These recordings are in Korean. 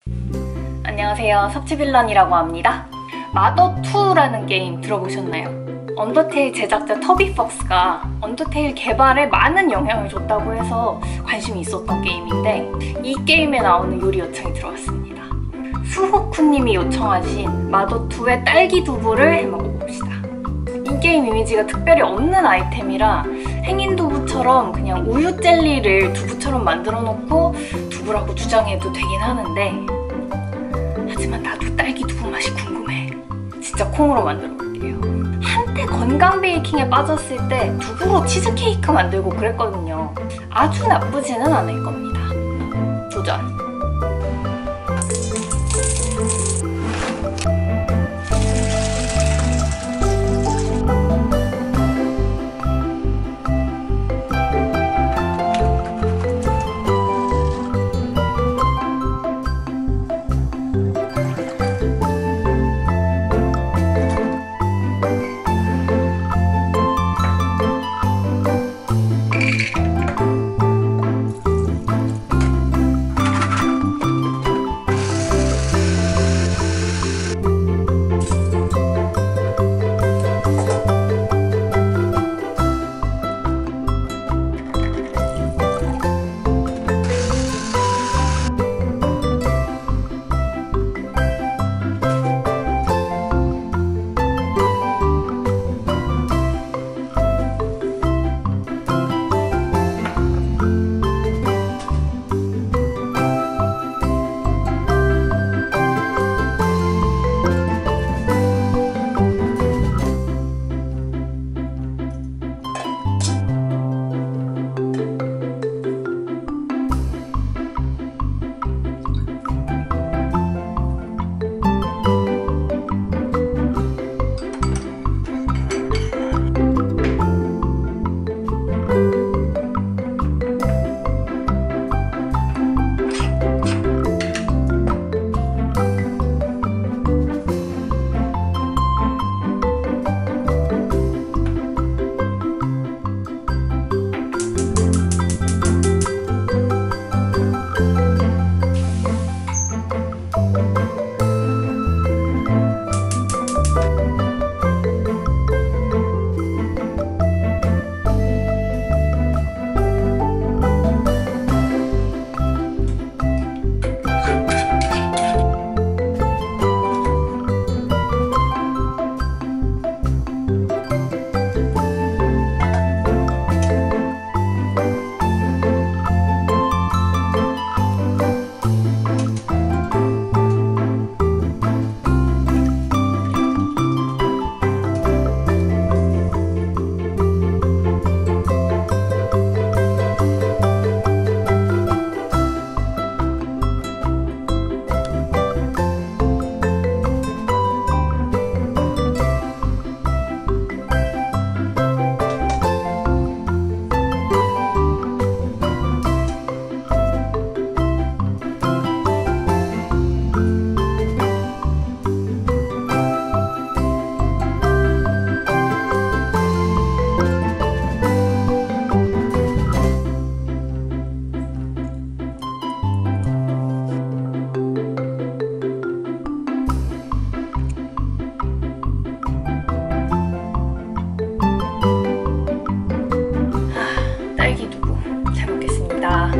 안녕하세요, 섭취빌런이라고 합니다. 마더2라는 게임 들어보셨나요? 언더테일 제작자 터비폭스가 언더테일 개발에 많은 영향을 줬다고 해서 관심이 있었던 게임인데 이 게임에 나오는 요리 요청이 들어왔습니다. 수호쿠님이 요청하신 마더2의 딸기 두부를 해먹어봅시다. 이 게임 이미지가 특별히 없는 아이템이라 행인 두부처럼 그냥 우유 젤리를 두부처럼 만들어 놓고 두부라고 주장해도 되긴 하는데 하지만 나도 딸기 두부 맛이 궁금해. 진짜 콩으로 만들어 볼게요. 한때 건강 베이킹에 빠졌을 때 두부로 치즈케이크 만들고 그랬거든요. 아주 나쁘지는 않을 겁니다. 도전! 딸기 두부 잘 먹겠습니다.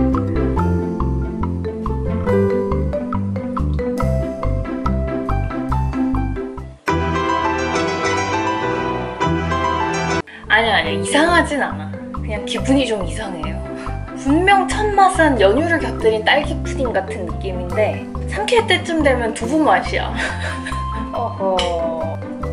아니야 이상하진 않아. 그냥 기분이 좀 이상해요. 분명 첫 맛은 연유를 곁들인 딸기 푸딩 같은 느낌인데 삼킬 때쯤 되면 두부 맛이야. 어허.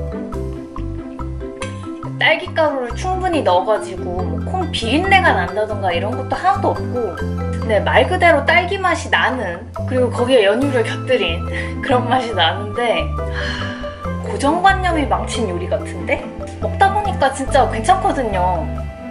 딸기가루를 충분히 넣어가지고 뭐 콩 비린내가 난다던가 이런 것도 하나도 없고 근데 말 그대로 딸기 맛이 나는 그리고 거기에 연유를 곁들인 그런 맛이 나는데 고정관념이 망친 요리 같은데? 먹다 보니까 진짜 괜찮거든요.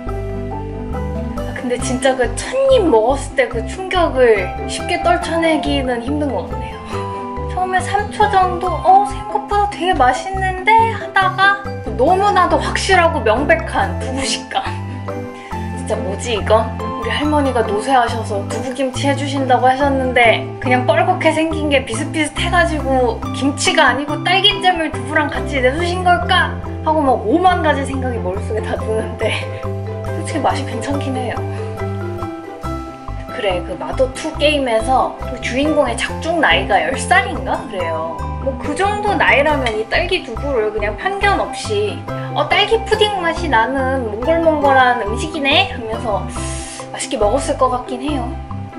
근데 진짜 그 첫 입 먹었을 때 그 충격을 쉽게 떨쳐내기는 힘든 것 같네요. 처음에 3초 정도 생각보다 되게 맛있는데 하다가 너무나도 확실하고 명백한 두부 식감. 진짜 뭐지 이거? 우리 할머니가 노쇠하셔서 두부김치 해주신다고 하셨는데 그냥 뻘겋게 생긴 게 비슷비슷해가지고 김치가 아니고 딸기잼을 두부랑 같이 내주신 걸까? 하고 막 5만 가지 생각이 머릿속에 다 드는데 솔직히 맛이 괜찮긴 해요. 그래, 그 마더2 게임에서 그 주인공의 작중 나이가 10살인가? 그래요. 뭐 그 정도 나이라면 이 딸기 두부를 그냥 편견 없이 딸기 푸딩 맛이 나는 몽글몽글한 음식이네? 하면서 맛있게 먹었을 것 같긴 해요.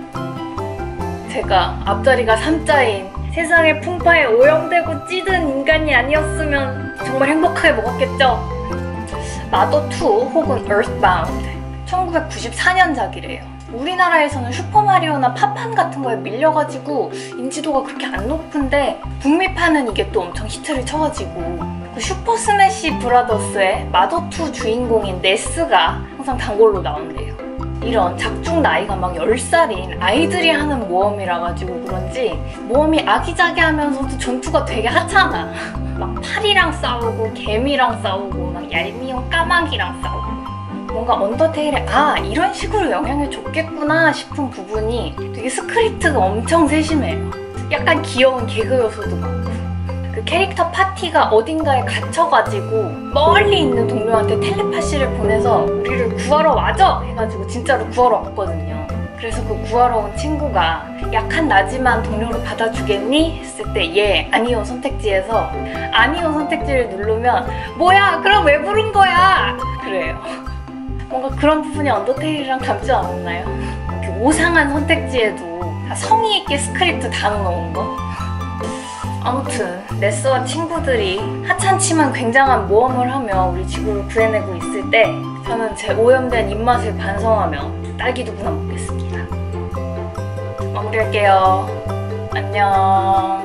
제가 앞자리가 3자인 세상의 풍파에 오염되고 찌든 인간이 아니었으면 정말 행복하게 먹었겠죠? 마더2 혹은 Earthbound 1994년작이래요. 우리나라에서는 슈퍼마리오나 팝판 같은 거에 밀려가지고 인지도가 그렇게 안 높은데 북미판은 이게 또 엄청 히트를 쳐가지고 그 슈퍼 스매시 브라더스의 마더2 주인공인 네스가 항상 단골로 나온대요. 이런 작중 나이가 막 10살인 아이들이 하는 모험이라 가지고 그런지 모험이 아기자기하면서도 전투가 되게 하찮아. 막 팔이랑 싸우고 개미랑 싸우고 막 얄미운 까마귀랑 싸우고 뭔가 언더테일에 이런 식으로 영향을 줬겠구나 싶은 부분이 되게 스크립트가 엄청 세심해요. 약간 귀여운 개그 요소도 많고 그 캐릭터 파티가 어딘가에 갇혀가지고 멀리 있는 동료한테 텔레파시를 보내서 우리를 구하러 와줘! 해가지고 진짜로 구하러 왔거든요. 그래서 그 구하러 온 친구가 약한 나지만 동료를 받아주겠니? 했을 때 얘 아니요 선택지에서 아니요 선택지를 누르면 뭐야 그럼 왜 부른 거야? 그래요. 뭔가 그런 부분이 언더테일이랑 닮지 않았나요? 이렇게 오상한 선택지에도 다 성의 있게 스크립트 다 넣어놓은 거? 아무튼 네스와 친구들이 하찮지만 굉장한 모험을 하며 우리 지구를 구해내고 있을 때 저는 제 오염된 입맛을 반성하며 딸기두부나 먹겠습니다. 마무리할게요. 안녕.